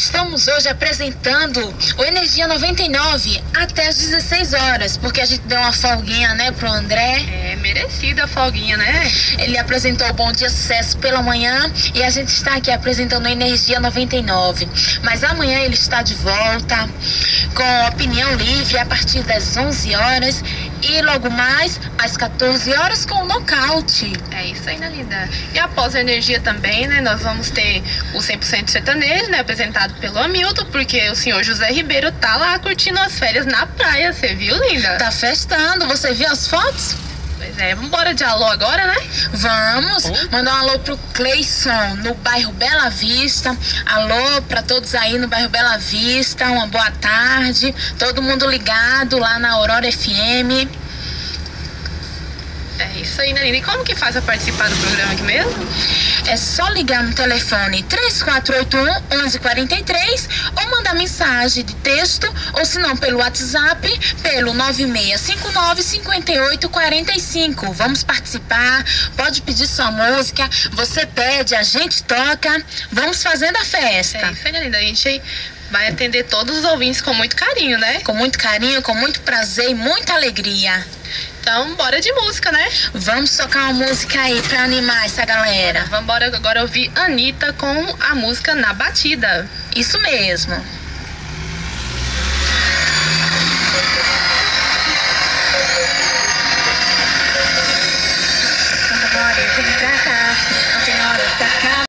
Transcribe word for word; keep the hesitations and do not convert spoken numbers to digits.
estamos hoje apresentando o Energia noventa e nove até as dezesseis horas, porque a gente deu uma folguinha, né, pro André. É, merecida a folguinha, né? Ele apresentou o Bom Dia Sucesso pela manhã e a gente está aqui apresentando o Energia noventa e nove. Mas amanhã ele está de volta com opinião livre a partir das onze horas e logo mais às quatorze horas com o nocaute. É isso aí, né, linda? E após a Energia também, né, nós vamos ter o cem por cento sertanejo, né, apresentado pelo Hamilton, porque o senhor José Ribeiro tá lá curtindo as férias na praia, você viu, linda? Tá festando, você viu as fotos? Pois é, vamos embora de alô agora, né? Vamos, oh. mandar um alô pro Cleison no bairro Bela Vista. Alô pra todos aí no bairro Bela Vista, uma boa tarde. Todo mundo ligado lá na Aurora F M. É isso aí, né, linda? E como que faz pra participar do programa aqui mesmo? É só ligar no telefone três quatro oito um, onze quarenta e três ou mandar mensagem de texto, ou se não pelo WhatsApp, pelo nove seis cinco nove, cinco oito quatro cinco. Vamos participar, pode pedir sua música, você pede, a gente toca, vamos fazendo a festa. É isso aí, né, linda? A gente vai atender todos os ouvintes com muito carinho, né? Com muito carinho, com muito prazer e muita alegria. Então, bora de música, né? Vamos tocar uma música aí pra animar essa galera. Vamos embora agora ouvir Anitta com a música Na Batida. Isso mesmo. Agora eu vim pra cá, não tem hora pra cá.